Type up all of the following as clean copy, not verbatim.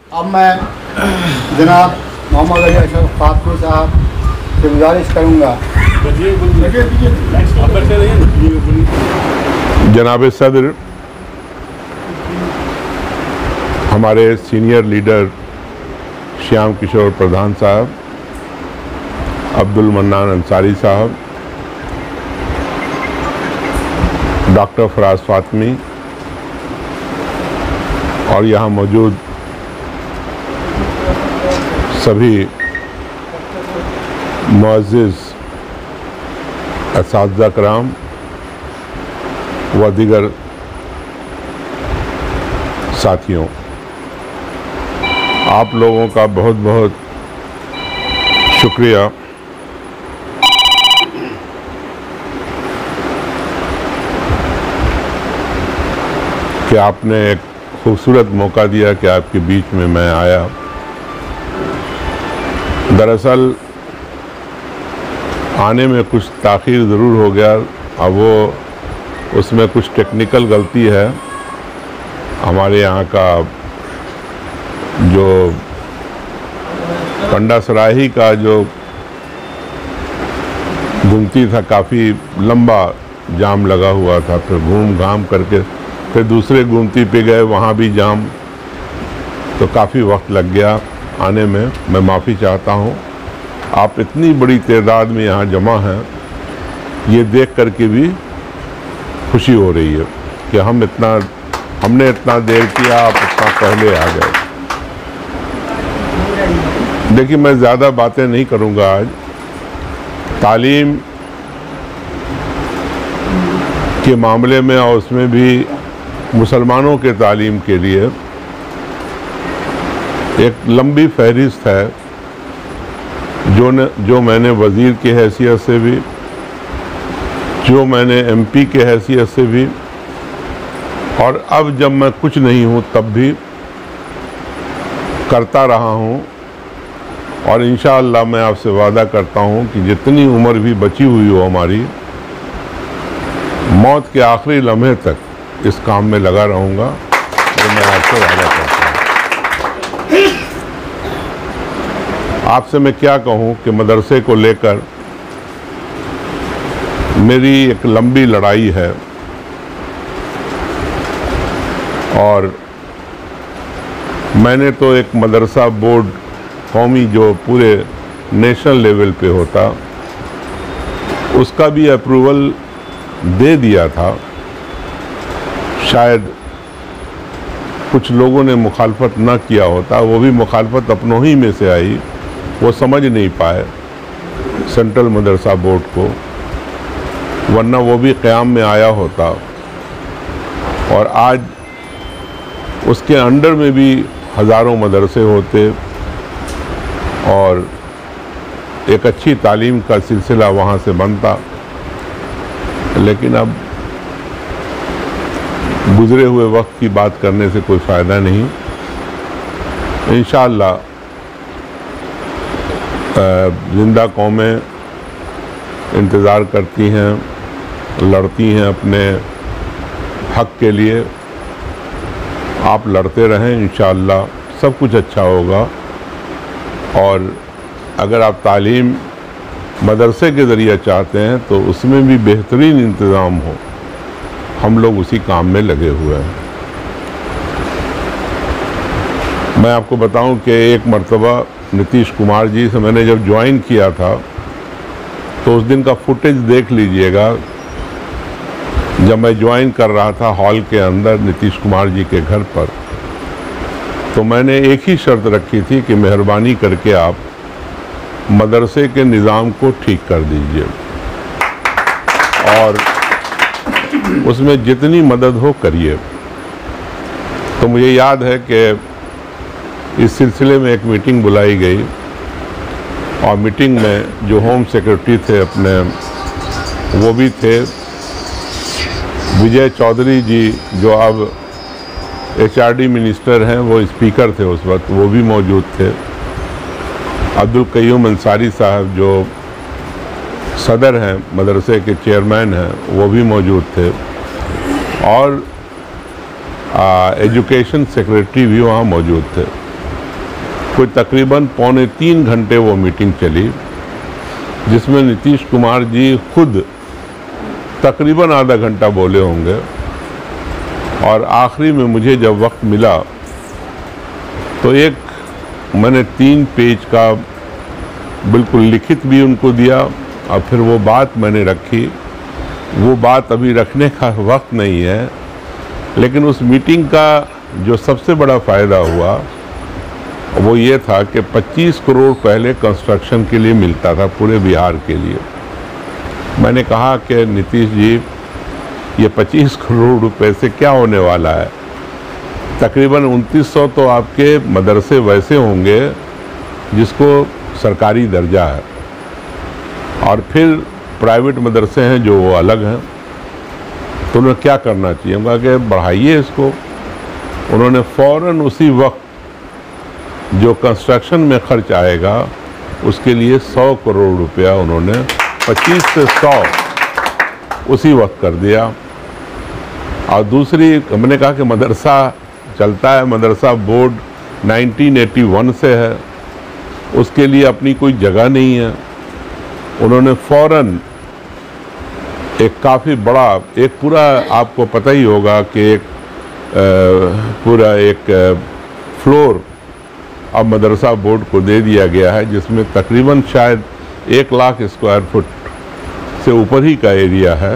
अब मैं जनाब मोहम्मद अली अशरफ फातमी साहब से गुजारिश करूँगा। जनाब सदर, हमारे senior leader Shyam Kishore Pradhan Sahab, Abdul mannan Ansari साहब, डॉक्टर फराज फातमी और यहाँ मौजूद सभी मुअज़्ज़िज़ असातिज़ा कराम व दीगर साथियों, आप लोगों का बहुत बहुत शुक्रिया कि आपने एक खूबसूरत मौका दिया कि आपके बीच में मैं आया। दरअसल आने में कुछ ताख़ीर ज़रूर हो गया, अब वो उसमें कुछ टेक्निकल गलती है। हमारे यहाँ का जो पंडा सराही का जो गुमती था, काफ़ी लंबा जाम लगा हुआ था, फिर घूम घाम करके फिर दूसरे गुमती पे गए, वहाँ भी जाम, तो काफ़ी वक्त लग गया आने में। मैं माफ़ी चाहता हूँ। आप इतनी बड़ी तादाद में यहाँ जमा हैं, ये देख करके भी खुशी हो रही है कि हमने इतना देर किया, आप इतना पहले आ गए। देखिए, मैं ज़्यादा बातें नहीं करूँगा आज। तालीम के मामले में और उसमें भी मुसलमानों के तालीम के लिए एक लंबी फहरिस्त है जो मैंने वज़ीर की हैसियत से भी, जो मैंने एमपी के हैसियत से भी, और अब जब मैं कुछ नहीं हूँ तब भी करता रहा हूँ। और इंशाअल्लाह मैं आपसे वादा करता हूँ कि जितनी उम्र भी बची हुई हो हमारी, मौत के आखिरी लम्हे तक इस काम में लगा रहूँगा, तो मैं आपसे वादा करता हूँ। आपसे मैं क्या कहूँ कि मदरसे को लेकर मेरी एक लंबी लड़ाई है, और मैंने तो एक मदरसा बोर्ड कौमी जो पूरे नेशनल लेवल पे होता, उसका भी अप्रूवल दे दिया था। शायद कुछ लोगों ने मुखालफत ना किया होता, वो भी मुखालफत अपनों ही में से आई, वो समझ नहीं पाए सेंट्रल मदरसा बोर्ड को, वरना वो भी क़याम में आया होता। और आज उसके अंडर में भी हज़ारों मदरसे होते और एक अच्छी तालीम का सिलसिला वहाँ से बनता। लेकिन अब गुज़रे हुए वक्त की बात करने से कोई फ़ायदा नहीं। इंशाअल्लाह ज़िंदा कौमें इंतज़ार करती हैं, लड़ती हैं अपने हक़ के लिए। आप लड़ते रहें, इंशाअल्लाह सब कुछ अच्छा होगा। और अगर आप तालीम मदरसे के ज़रिए चाहते हैं तो उसमें भी बेहतरीन इंतज़ाम हो, हम लोग उसी काम में लगे हुए हैं। मैं आपको बताऊं कि एक मर्तबा नीतीश कुमार जी से मैंने जब ज्वाइन किया था, तो उस दिन का फुटेज देख लीजिएगा। जब मैं ज्वाइन कर रहा था हॉल के अंदर नीतीश कुमार जी के घर पर, तो मैंने एक ही शर्त रखी थी कि मेहरबानी करके आप मदरसे के निज़ाम को ठीक कर दीजिए और उसमें जितनी मदद हो करिए। तो मुझे याद है कि इस सिलसिले में एक मीटिंग बुलाई गई, और मीटिंग में जो होम सेक्रेटरी थे अपने, वो भी थे विजय चौधरी जी, जो अब HRD मिनिस्टर हैं, वो स्पीकर थे उस वक्त, वो भी मौजूद थे। अब्दुल कय्यूम अंसारी साहब जो सदर हैं, मदरसे के चेयरमैन हैं, वो भी मौजूद थे। और एजुकेशन सेक्रेटरी भी वहाँ मौजूद थे। कोई तकरीबन 2.25 घंटे वो मीटिंग चली, जिसमें नीतीश कुमार जी खुद तकरीबन आधा घंटा बोले होंगे। और आखिरी में मुझे जब वक्त मिला तो मैंने 3 पेज का बिल्कुल लिखित भी उनको दिया, और फिर वो बात मैंने रखी। वो बात अभी रखने का वक्त नहीं है, लेकिन उस मीटिंग का जो सबसे बड़ा फ़ायदा हुआ वो ये था कि 25 करोड़ पहले कंस्ट्रक्शन के लिए मिलता था पूरे बिहार के लिए। मैंने कहा कि नीतीश जी, ये 25 करोड़ रुपए से क्या होने वाला है? तकरीबन 2900 तो आपके मदरसे वैसे होंगे जिसको सरकारी दर्जा है, और फिर प्राइवेट मदरसे हैं जो वो अलग हैं। तो उन्हें क्या करना चाहिए? हम कहा कि बढ़ाइए इसको। उन्होंने फ़ौरन उसी वक्त जो कंस्ट्रक्शन में खर्च आएगा उसके लिए 100 करोड़ रुपया उन्होंने 25 से 100 उसी वक्त कर दिया। और दूसरी, हमने कहा कि मदरसा चलता है, मदरसा बोर्ड 1981 से है, उसके लिए अपनी कोई जगह नहीं है। उन्होंने फ़ौरन एक काफ़ी बड़ा, एक पूरा, आपको पता ही होगा कि एक पूरा एक फ्लोर अब मदरसा बोर्ड को दे दिया गया है, जिसमें तकरीबन शायद 1 लाख स्क्वायर फुट से ऊपर ही का एरिया है।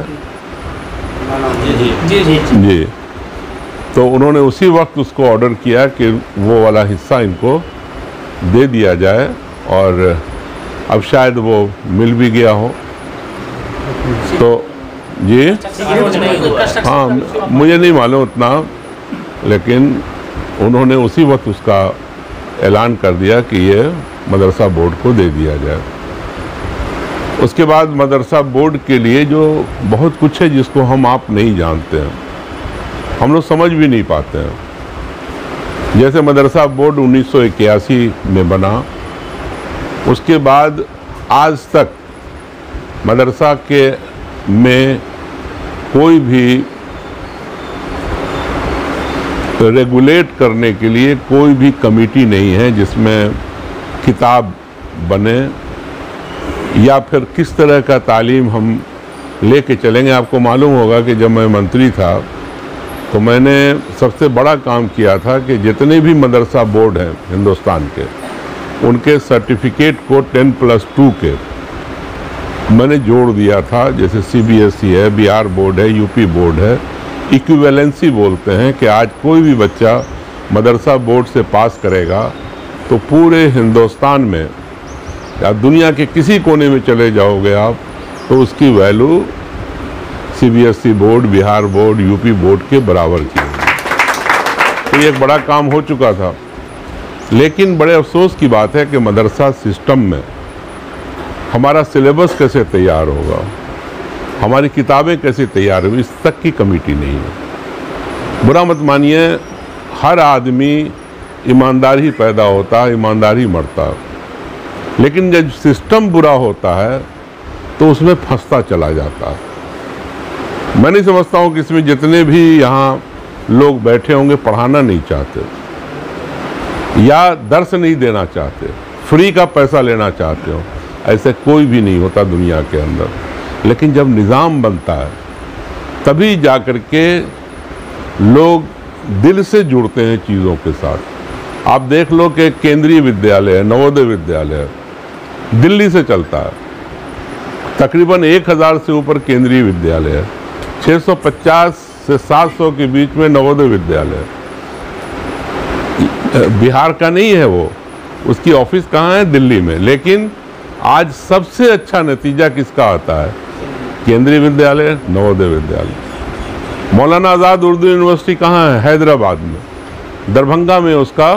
जी। तो उन्होंने उसी वक्त उसको ऑर्डर किया कि वो वाला हिस्सा इनको दे दिया जाए, और अब शायद वो मिल भी गया हो। तो जी हाँ, मुझे नहीं मालूम उतना, लेकिन उन्होंने उसी वक्त उसका ऐलान कर दिया कि ये मदरसा बोर्ड को दे दिया जाए। उसके बाद मदरसा बोर्ड के लिए जो बहुत कुछ है जिसको हम आप नहीं जानते हैं, हम लोग समझ भी नहीं पाते हैं। जैसे मदरसा बोर्ड 1981 में बना, उसके बाद आज तक मदरसा के में कोई भी रेगुलेट करने के लिए कोई भी कमेटी नहीं है जिसमें किताब बने या फिर किस तरह का तालीम हम लेके चलेंगे। आपको मालूम होगा कि जब मैं मंत्री था तो मैंने सबसे बड़ा काम किया था कि जितने भी मदरसा बोर्ड हैं हिंदुस्तान के, उनके सर्टिफिकेट को 10+2 के मैंने जोड़ दिया था। जैसे CBSE है, बिहार बोर्ड है, यूपी बोर्ड है, इक्विवेलेंसी बोलते हैं कि आज कोई भी बच्चा मदरसा बोर्ड से पास करेगा तो पूरे हिंदुस्तान में या दुनिया के किसी कोने में चले जाओगे आप तो उसकी value CBSE board, Bihar board, UP board के बराबर की है। तो ये एक बड़ा काम हो चुका था। लेकिन बड़े अफसोस की बात है कि मदरसा सिस्टम में हमारा सिलेबस कैसे तैयार होगा, हमारी किताबें कैसे तैयार होंगी, इस तक की कमेटी नहीं है। बुरा मत मानिए, हर आदमी ईमानदार ही पैदा होता है, ईमानदार ही मरता है। लेकिन जब सिस्टम बुरा होता है तो उसमें फंसता चला जाता है। मैं नहीं समझता हूँ कि इसमें जितने भी यहाँ लोग बैठे होंगे पढ़ाना नहीं चाहते या दर्स नहीं देना चाहते, फ्री का पैसा लेना चाहते हो, ऐसे कोई भी नहीं होता दुनिया के अंदर। लेकिन जब निज़ाम बनता है तभी जाकर के लोग दिल से जुड़ते हैं चीज़ों के साथ। आप देख लो कि केंद्रीय विद्यालय है, नवोदय विद्यालय है, दिल्ली से चलता है। तकरीबन 1000 से ऊपर केंद्रीय विद्यालय है, 650 से 700 के बीच में नवोदय विद्यालय है। बिहार का नहीं है वो, उसकी ऑफिस कहाँ है? दिल्ली में। लेकिन आज सबसे अच्छा नतीजा किसका आता है? केंद्रीय विद्यालय, नवोदय विद्यालय। मौलाना आज़ाद उर्दू यूनिवर्सिटी कहाँ है? हैदराबाद में। दरभंगा में उसका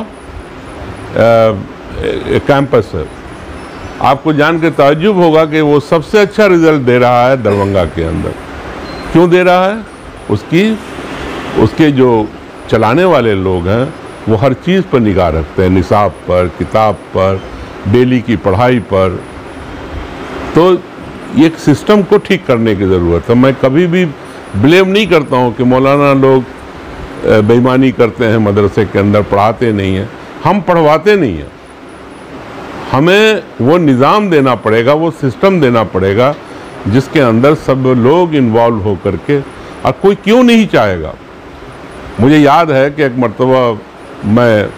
कैंपस है। आपको जान के ताज्जुब होगा कि वो सबसे अच्छा रिजल्ट दे रहा है दरभंगा के अंदर। क्यों दे रहा है? उसके जो चलाने वाले लोग हैं वो हर चीज़ पर निगाह रखते हैं, निसाब पर, किताब पर, डेली की पढ़ाई पर। तो ये सिस्टम को ठीक करने की ज़रूरत है। मैं कभी भी ब्लेम नहीं करता हूँ कि मौलाना लोग बेईमानी करते हैं, मदरसे के अंदर पढ़ाते नहीं हैं। हम पढ़वाते नहीं हैं, हमें वो निज़ाम देना पड़ेगा, वो सिस्टम देना पड़ेगा जिसके अंदर सब लोग इन्वॉल्व हो करके, और कोई क्यों नहीं चाहेगा। मुझे याद है कि एक मरतबा मैं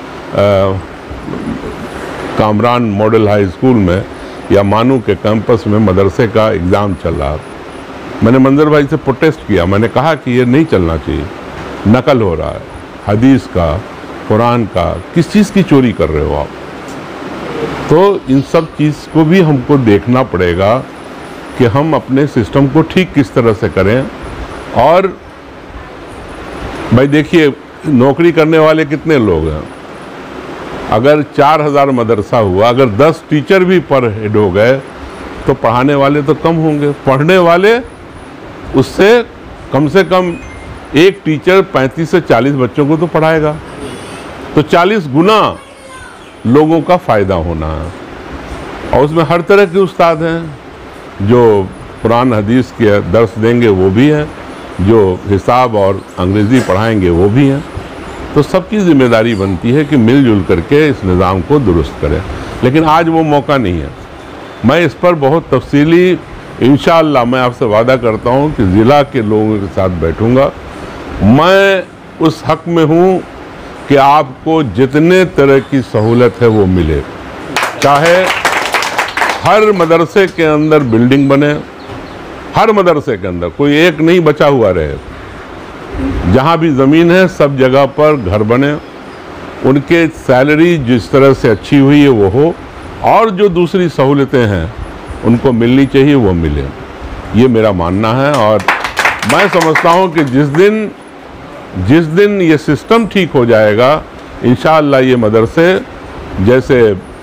कामरान मॉडल हाई स्कूल में या मानू के कैंपस में मदरसे का एग्ज़ाम चल रहा। मैंने मंजर भाई से प्रोटेस्ट किया, मैंने कहा कि ये नहीं चलना चाहिए, नकल हो रहा है हदीस का, कुरान का, किस चीज़ की चोरी कर रहे हो आप। तो इन सब चीज़ को भी हमको देखना पड़ेगा कि हम अपने सिस्टम को ठीक किस तरह से करें। और भाई देखिए, नौकरी करने वाले कितने लोग हैं, अगर 4000 मदरसा हुआ, अगर 10 टीचर भी पर हेड हो गए तो पढ़ाने वाले तो कम होंगे, पढ़ने वाले उससे कम से कम एक टीचर 35 से 40 बच्चों को तो पढ़ाएगा, तो 40 गुना लोगों का फ़ायदा होना है। और उसमें हर तरह के उस्ताद हैं, जो कुरान हदीस के दर्स देंगे वो भी हैं, जो हिसाब और अंग्रेज़ी पढ़ाएंगे वो भी हैं। तो सबकी ज़िम्मेदारी बनती है कि मिलजुल करके इस निज़ाम को दुरुस्त करें, लेकिन आज वो मौका नहीं है। मैं इस पर बहुत तफसीली इंशाअल्लाह मैं आपसे वादा करता हूँ कि ज़िला के लोगों के साथ बैठूँगा। मैं उस हक़ में हूँ कि आपको जितने तरह की सहूलत है वो मिले, चाहे हर मदरसे के अंदर बिल्डिंग बने, हर मदरसे के अंदर कोई एक नहीं बचा हुआ रहे, जहाँ भी ज़मीन है सब जगह पर घर बने, उनके सैलरी जिस तरह से अच्छी हुई है वो हो, और जो दूसरी सहूलतें हैं उनको मिलनी चाहिए वो मिले, ये मेरा मानना है। और मैं समझता हूँ कि जिस दिन ये सिस्टम ठीक हो जाएगा, इंशाअल्लाह ये मदरसे जैसे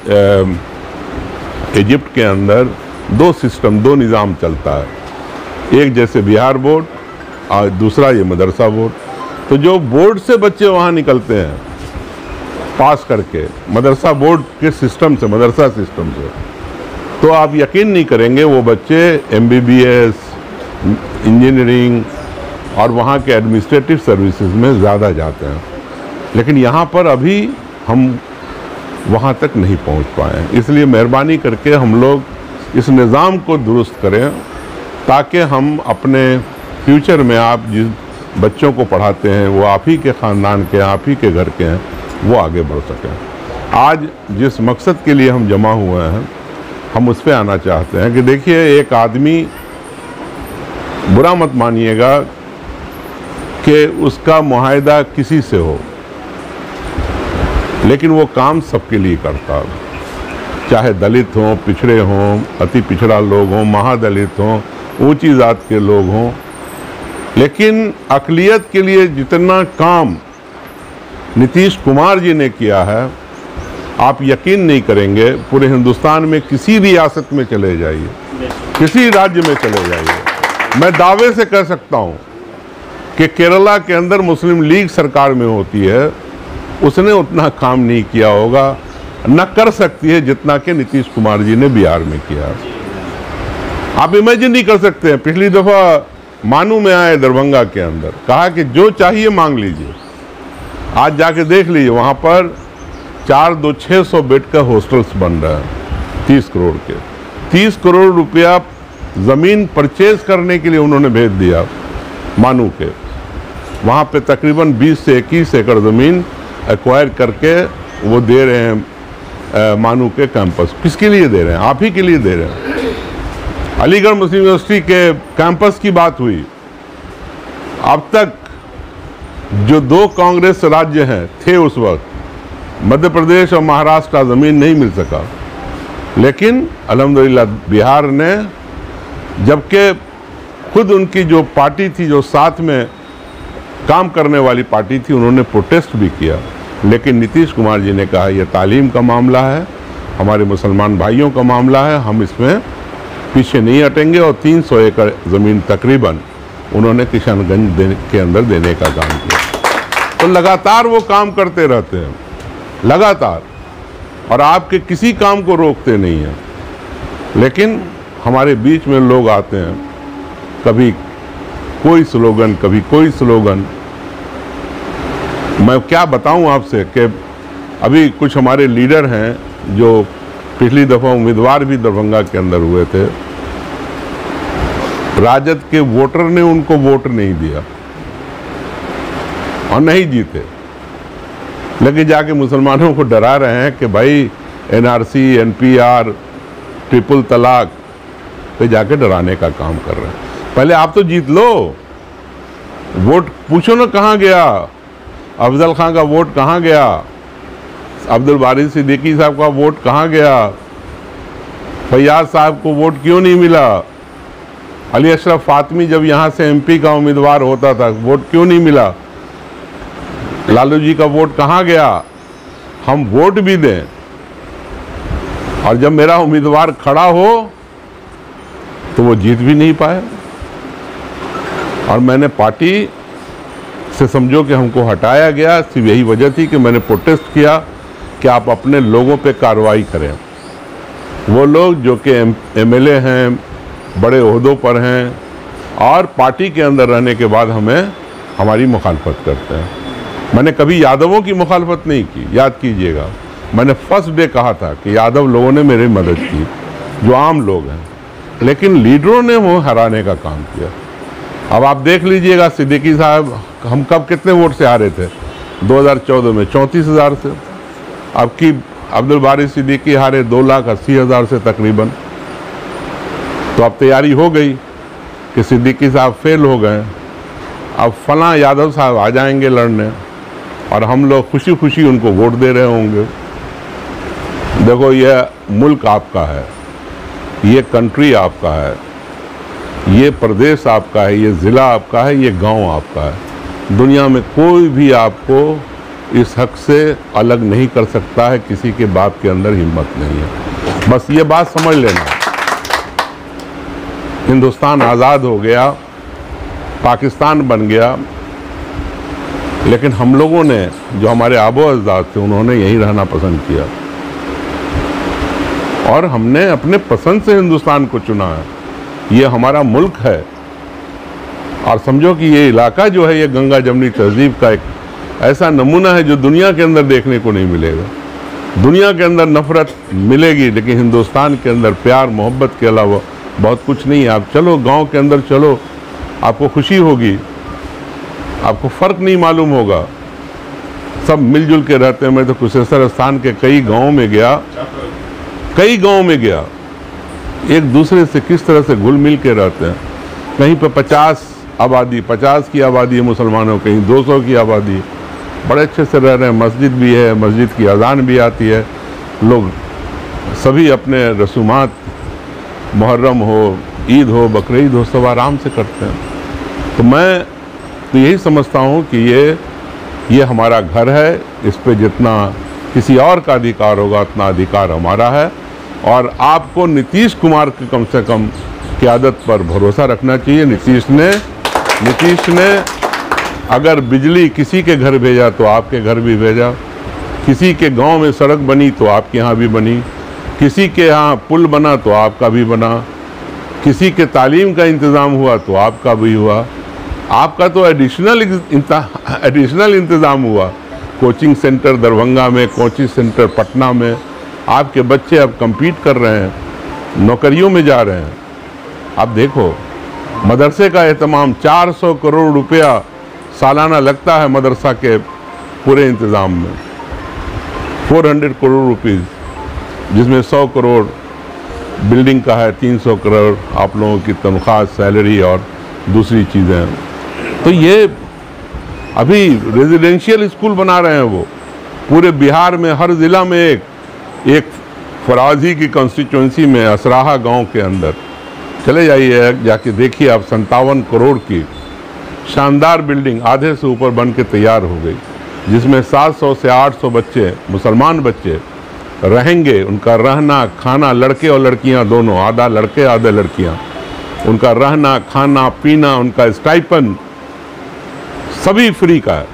इजिप्ट के अंदर 2 सिस्टम, 2 निज़ाम चलता है, एक जैसे बिहार बोर्ड और दूसरा ये मदरसा बोर्ड। तो जो बोर्ड से बच्चे वहाँ निकलते हैं पास करके मदरसा बोर्ड के सिस्टम से, मदरसा सिस्टम से, तो आप यकीन नहीं करेंगे वो बच्चे MBBS, इंजीनियरिंग और वहाँ के एडमिनिस्ट्रेटिव सर्विसेज में ज़्यादा जाते हैं। लेकिन यहाँ पर अभी हम वहाँ तक नहीं पहुँच पाए, इसलिए मेहरबानी करके हम लोग इस निज़ाम को दुरुस्त करें ताकि हम अपने फ्यूचर में आप जिस बच्चों को पढ़ाते हैं वो आप ही के ख़ानदान के, आप ही के घर के हैं, वो आगे बढ़ सकें। आज जिस मकसद के लिए हम जमा हुए हैं हम उस पर आना चाहते हैं कि देखिए, एक आदमी, बुरा मत मानिएगा कि उसका मुआहदा किसी से हो, लेकिन वो काम सबके लिए करता है, चाहे दलित हों, पिछड़े हों, अति पिछड़ा लोग हों, महादलित हों, ऊंची जात के लोग हों। लेकिन अक़लियत के लिए जितना काम नीतीश कुमार जी ने किया है, आप यकीन नहीं करेंगे, पूरे हिंदुस्तान में किसी रियासत में चले जाइए, किसी राज्य में चले जाइए, मैं दावे से कह सकता हूँ कि केरला के अंदर मुस्लिम लीग सरकार में होती है, उसने उतना काम नहीं किया होगा, न कर सकती है जितना कि नीतीश कुमार जी ने बिहार में किया। आप इमेजिन नहीं कर सकते हैं, पिछली दफ़ा मानू में आए दरभंगा के अंदर, कहा कि जो चाहिए मांग लीजिए, आज जाके देख लीजिए वहाँ पर 4-2-600 बेड का हॉस्टल्स बन रहा है 30 करोड़ के। 30 करोड़ रुपया ज़मीन परचेज करने के लिए उन्होंने भेज दिया मानू के, वहाँ पे तकरीबन 20 से 21 एकड़ ज़मीन एक्वायर करके वो दे रहे हैं मानू के कैंपस। किसके लिए दे रहे हैं? आप ही के लिए दे रहे हैं। अलीगढ़ मुस्लिम यूनिवर्सिटी के कैंपस की बात हुई, अब तक जो 2 कांग्रेस राज्य हैं थे उस वक्त, मध्य प्रदेश और महाराष्ट्र का ज़मीन नहीं मिल सका, लेकिन अल्हम्दुलिल्लाह बिहार ने, जबकि खुद उनकी जो पार्टी थी, जो साथ में काम करने वाली पार्टी थी, उन्होंने प्रोटेस्ट भी किया, लेकिन नीतीश कुमार जी ने कहा यह तालीम का मामला है, हमारे मुसलमान भाइयों का मामला है, हम इसमें पीछे नहीं हटेंगे, और 300 एकड़ ज़मीन तकरीबन उन्होंने किशनगंज के अंदर देने का काम किया। तो लगातार वो काम करते रहते हैं, लगातार, और आपके किसी काम को रोकते नहीं हैं। लेकिन हमारे बीच में लोग आते हैं, कभी कोई स्लोगन, कभी कोई स्लोगन। मैं क्या बताऊं आपसे कि अभी कुछ हमारे लीडर हैं जो पिछली दफ़ा उम्मीदवार भी दरभंगा के अंदर हुए थे, राजद के वोटर ने उनको वोट नहीं दिया और नहीं जीते, लेकिन जाके मुसलमानों को डरा रहे हैं कि भाई एनआरसी, एनपीआर, ट्रिपल तलाक पे जाके डराने का काम कर रहे हैं। पहले आप तो जीत लो, वोट पूछो ना कहाँ गया, अफजल खान का वोट कहाँ गया, अब्दुल बारी सिद्दीकी साहब का वोट कहाँ गया, फैयाज साहब को वोट क्यों नहीं मिला, अली अशरफ फातमी जब यहाँ से एमपी का उम्मीदवार होता था वोट क्यों नहीं मिला, लालू जी का वोट कहाँ गया। हम वोट भी दें और जब मेरा उम्मीदवार खड़ा हो तो वो जीत भी नहीं पाए। और मैंने पार्टी से समझो कि हमको हटाया गया, सिर्फ यही वजह थी कि मैंने प्रोटेस्ट किया कि आप अपने लोगों पे कार्रवाई करें। वो लोग जो कि एमएलए हैं, बड़े ओहदों पर हैं और पार्टी के अंदर रहने के बाद हमें हमारी मुखालफत करते हैं। मैंने कभी यादवों की मुखालफत नहीं की, याद कीजिएगा। मैंने फर्स्ट डे कहा था कि यादव लोगों ने मेरी मदद की, जो आम लोग हैं, लेकिन लीडरों ने वो हराने का काम किया। अब आप देख लीजिएगा, सिद्दीकी साहब हम कब कितने वोट से हारे थे, 2014 में 34,000 से। अब की अब्दुल बारी सिद्दीकी हारे 2,80,000 से तकरीबन। तो अब तैयारी हो गई कि सिद्दीकी साहब फेल हो गए, अब फलां यादव साहब आ जाएंगे लड़ने और हम लोग खुशी खुशी उनको वोट दे रहे होंगे। देखो, ये मुल्क आपका है, ये कंट्री आपका है, ये प्रदेश आपका है, ये ज़िला आपका है, ये गांव आपका है। दुनिया में कोई भी आपको इस हक से अलग नहीं कर सकता है, किसी के बाप के अंदर हिम्मत नहीं है। बस ये बात समझ लेना। हिंदुस्तान आज़ाद हो गया, पाकिस्तान बन गया, लेकिन हम लोगों ने, जो हमारे आबो अजदाद थे, उन्होंने यहीं रहना पसंद किया और हमने अपने पसंद से हिंदुस्तान को चुना है। ये हमारा मुल्क है और समझो कि ये इलाका जो है, ये गंगा जमनी तहजीब का एक ऐसा नमूना है जो दुनिया के अंदर देखने को नहीं मिलेगा। दुनिया के अंदर नफरत मिलेगी, लेकिन हिंदुस्तान के अंदर प्यार मोहब्बत के अलावा बहुत कुछ नहीं है। आप चलो गांव के अंदर चलो, आपको खुशी होगी, आपको फ़र्क नहीं मालूम होगा, सब मिलजुल के रहते हैं। मैं तो कुशेश्वर स्थान के कई गाँव में गया, एक दूसरे से किस तरह से घुल मिल के रहते हैं। कहीं पे 50 की आबादी है मुसलमानों, कहीं 200 की आबादी, बड़े अच्छे से रह रहे हैं। मस्जिद भी है, मस्जिद की अजान भी आती है, लोग सभी अपने रसूमात, मुहर्रम हो, ईद हो, बकरीद हो, सब आराम से करते हैं। तो मैं तो यही समझता हूँ कि ये हमारा घर है, इस पे जितना किसी और का अधिकार होगा उतना अधिकार हमारा है। और आपको नीतीश कुमार की कम से कम क़यादत पर भरोसा रखना चाहिए। नीतीश ने अगर बिजली किसी के घर भेजा तो आपके घर भी भेजा, किसी के गांव में सड़क बनी तो आपके यहाँ भी बनी, किसी के यहाँ पुल बना तो आपका भी बना, किसी के तालीम का इंतज़ाम हुआ तो आपका भी हुआ। आपका तो एडिशनल इंतज़ाम हुआ। कोचिंग सेंटर दरभंगा में, कोचिंग सेंटर पटना में, आपके बच्चे अब compete कर रहे हैं, नौकरियों में जा रहे हैं। आप देखो, मदरसे का एहतमाम 400 करोड़ रुपया सालाना लगता है मदरसा के पूरे इंतज़ाम में, 400 करोड़ रुपीज़, जिसमें 100 करोड़ बिल्डिंग का है, 300 करोड़ आप लोगों की तनख्वाह, सैलरी और दूसरी चीज़ें। तो ये अभी रेजिडेंशियल स्कूल बना रहे हैं वो पूरे बिहार में, हर ज़िला में। एक फराजी की कॉन्स्टिट्यूंसी में असराहा गांव के अंदर चले जाइए, जाके देखिए आप, 57 करोड़ की शानदार बिल्डिंग आधे से ऊपर बन के तैयार हो गई, जिसमें 700 से 800 बच्चे, मुसलमान बच्चे रहेंगे। उनका रहना खाना, लड़के और लड़कियां दोनों, आधा लड़के आधे लड़कियां, उनका रहना खाना पीना, उनका स्टाइपेंड सभी फ्री का है।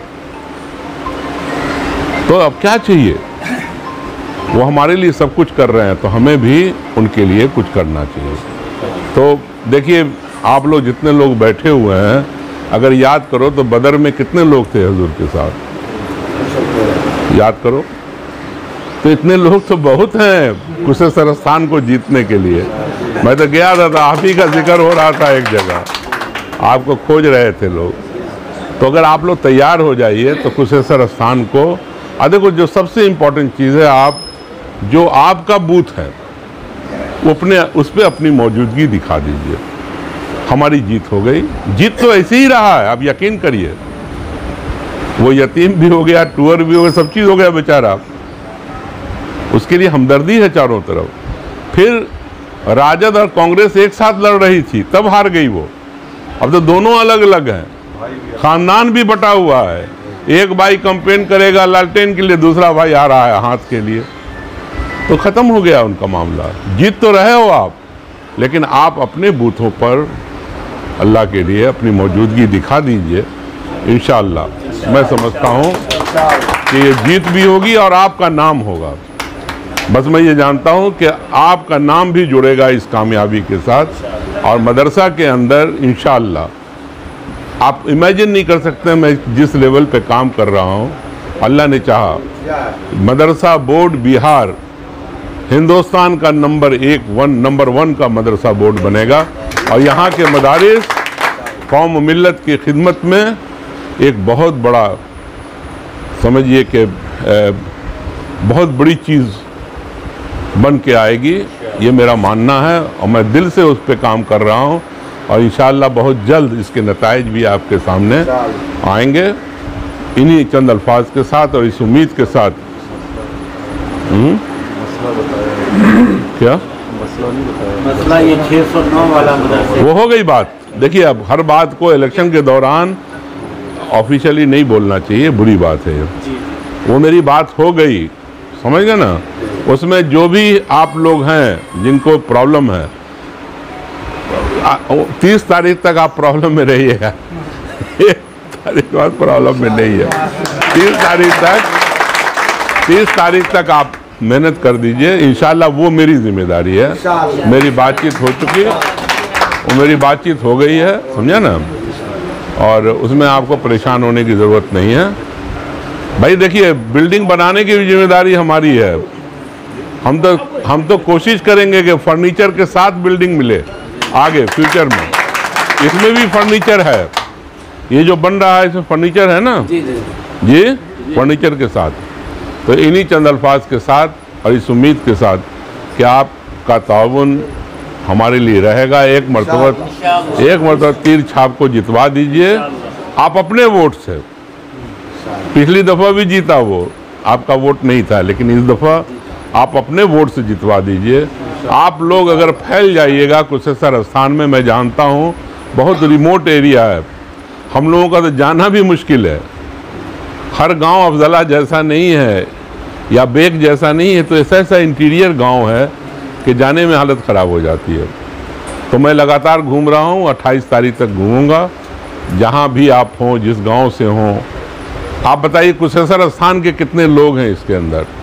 तो अब क्या चाहिए? वो हमारे लिए सब कुछ कर रहे हैं, तो हमें भी उनके लिए कुछ करना चाहिए। तो देखिए, आप लोग जितने लोग बैठे हुए हैं, अगर याद करो तो बदर में कितने लोग थे हुजूर के साथ, याद करो। तो इतने लोग तो बहुत हैं। कुशेश्वर स्थान को जीतने के लिए। मैं तो गया था, आप ही का जिक्र हो रहा था एक जगह, आपको खोज रहे थे लोग। तो अगर आप लोग तैयार हो जाइए तो कुशेश्वर स्थान को, देखो जो सबसे इम्पोर्टेंट चीज़ है, आप जो आपका बूथ है वो उस पर अपनी मौजूदगी दिखा दीजिए। हमारी जीत हो गई। जीत तो ऐसे ही रहा है, आप यकीन करिए। वो यतीम भी हो गया, टूअर भी हो गया, सब चीज़ हो गया बेचारा। उसके लिए हमदर्दी है चारों तरफ। फिर राजद और कांग्रेस एक साथ लड़ रही थी, तब हार गई वो। अब तो दोनों अलग अलग हैं, खानदान भी बटा हुआ है। एक भाई कंपेन करेगा लालटेन के लिए, दूसरा भाई आ रहा है हाथ के लिए। तो ख़त्म हो गया उनका मामला। जीत तो रहे हो आप, लेकिन आप अपने बूथों पर अल्लाह के लिए अपनी मौजूदगी दिखा दीजिए। इंशाअल्लाह मैं समझता हूँ कि ये जीत भी होगी और आपका नाम होगा। बस मैं ये जानता हूँ कि आपका नाम भी जुड़ेगा इस कामयाबी के साथ। और मदरसा के अंदर इंशाअल्लाह आप इमेजिन नहीं कर सकते मैं जिस लेवल पे काम कर रहा हूँ। अल्लाह ने चाहा मदरसा बोर्ड बिहार हिंदुस्तान का नंबर वन का मदरसा बोर्ड बनेगा। और यहाँ के मदारिस कौम मिल्लत की खिदमत में एक बहुत बड़ा, समझिए कि बहुत बड़ी चीज़ बन के आएगी, ये मेरा मानना है। और मैं दिल से उस पर काम कर रहा हूँ और इंशाअल्लाह बहुत जल्द इसके नताइज भी आपके सामने आएंगे। इन्हीं चंद अल्फाज के साथ और इस उम्मीद के साथ क्या मसला ये 609 वाला मदरसा, वो हो गई बात। देखिए अब हर बात को इलेक्शन के दौरान ऑफिशियली नहीं बोलना चाहिए, बुरी बात है। वो मेरी बात हो गई, समझ गए ना। उसमें जो भी आप लोग हैं जिनको प्रॉब्लम है, 30 तारीख तक आप प्रॉब्लम में रहिएगा। 1 तारीख बाद प्रॉब्लम में नहीं है। 30 तारीख तक आप मेहनत कर दीजिए। इंशाल्लाह वो मेरी जिम्मेदारी है। मेरी बातचीत हो चुकी है, वो मेरी बातचीत हो गई है, समझा ना। और उसमें आपको परेशान होने की ज़रूरत नहीं है। भाई देखिए, बिल्डिंग बनाने की भी जिम्मेदारी हमारी है। हम तो कोशिश करेंगे कि फर्नीचर के साथ बिल्डिंग मिले आगे फ्यूचर में। इसमें भी फर्नीचर है, ये जो बन रहा है इसमें फर्नीचर है ना जी, फर्नीचर के साथ। तो इन्हीं चंद अल्फाज के साथ और इस उम्मीद के साथ कि आपका ताउन हमारे लिए रहेगा। एक मरतबा तीर छाप को जितवा दीजिए आप अपने वोट से। पिछली दफ़ा भी जीता वो, आपका वोट नहीं था, लेकिन इस दफ़ा आप अपने वोट से जितवा दीजिए। आप लोग अगर फैल जाइएगा कुशेश्वर स्थान में, मैं जानता हूँ बहुत रिमोट एरिया है, हम लोगों का तो जाना भी मुश्किल है। हर गांव अफजला जैसा नहीं है या बेग जैसा नहीं है, तो ऐसा इंटीरियर गांव है कि जाने में हालत ख़राब हो जाती है। तो मैं लगातार घूम रहा हूँ, 28 तारीख तक घूमूंगा। जहाँ भी आप हों, जिस गांव से हों, आप बताइए कुशेश्वर स्थान के कितने लोग हैं इसके अंदर।